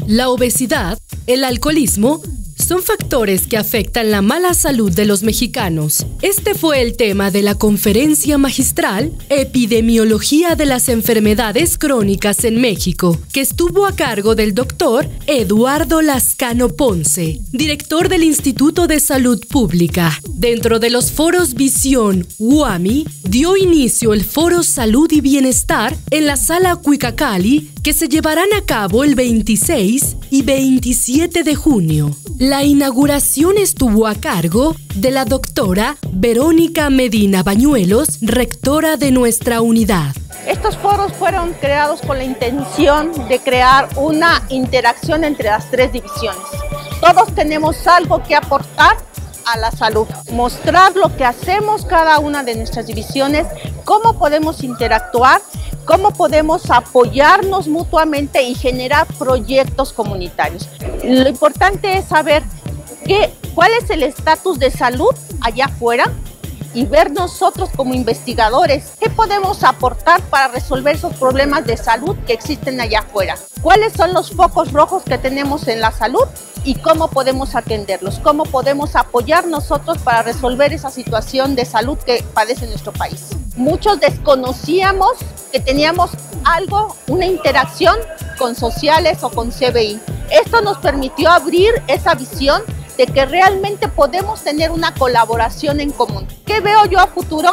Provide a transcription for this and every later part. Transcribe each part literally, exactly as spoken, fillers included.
La obesidad, el alcoholismo, son factores que afectan la mala salud de los mexicanos. Este fue el tema de la conferencia magistral Epidemiología de las Enfermedades Crónicas en México, que estuvo a cargo del doctor Eduardo Lascano Ponce, director del Instituto de Salud Pública. Dentro de los foros Visión U A M I, dio inicio el Foro Salud y Bienestar en la Sala Cuicacali, que se llevarán a cabo el veintiséis y veintisiete de junio. La inauguración estuvo a cargo de la doctora Verónica Medina Bañuelos, rectora de nuestra unidad. Estos foros fueron creados con la intención de crear una interacción entre las tres divisiones. Todos tenemos algo que aportar a la salud, mostrar lo que hacemos cada una de nuestras divisiones, cómo podemos interactuar, cómo podemos apoyarnos mutuamente y generar proyectos comunitarios. Lo importante es saber qué, cuál es el estatus de salud allá afuera y ver nosotros como investigadores qué podemos aportar para resolver esos problemas de salud que existen allá afuera. ¿Cuáles son los focos rojos que tenemos en la salud y cómo podemos atenderlos? ¿Cómo podemos apoyar nosotros para resolver esa situación de salud que padece nuestro país? Muchos desconocíamos que teníamos algo, una interacción con sociales o con C B I. Esto nos permitió abrir esa visión de que realmente podemos tener una colaboración en común. ¿Qué veo yo a futuro?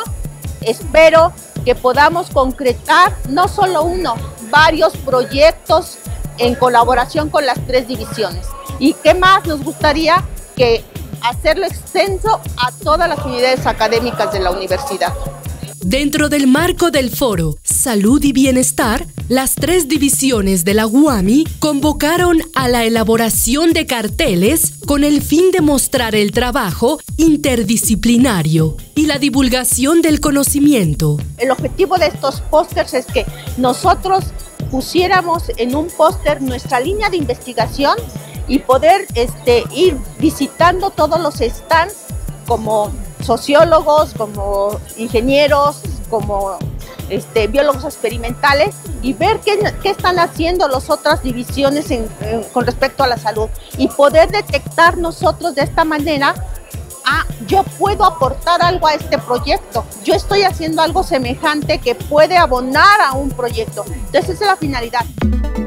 Espero que podamos concretar no solo uno, varios proyectos en colaboración con las tres divisiones. ¿Y qué más nos gustaría? Que hacerlo extenso a todas las unidades académicas de la universidad. Dentro del marco del foro Salud y Bienestar, las tres divisiones de la U A M I convocaron a la elaboración de carteles con el fin de mostrar el trabajo interdisciplinario y la divulgación del conocimiento. El objetivo de estos pósters es que nosotros pusiéramos en un póster nuestra línea de investigación y poder este, ir visitando todos los stands como sociólogos, como ingenieros, como este, biólogos experimentales y ver qué, qué están haciendo las otras divisiones en, en, con respecto a la salud y poder detectar nosotros de esta manera, ah, yo puedo aportar algo a este proyecto, yo estoy haciendo algo semejante que puede abonar a un proyecto. Entonces esa es la finalidad.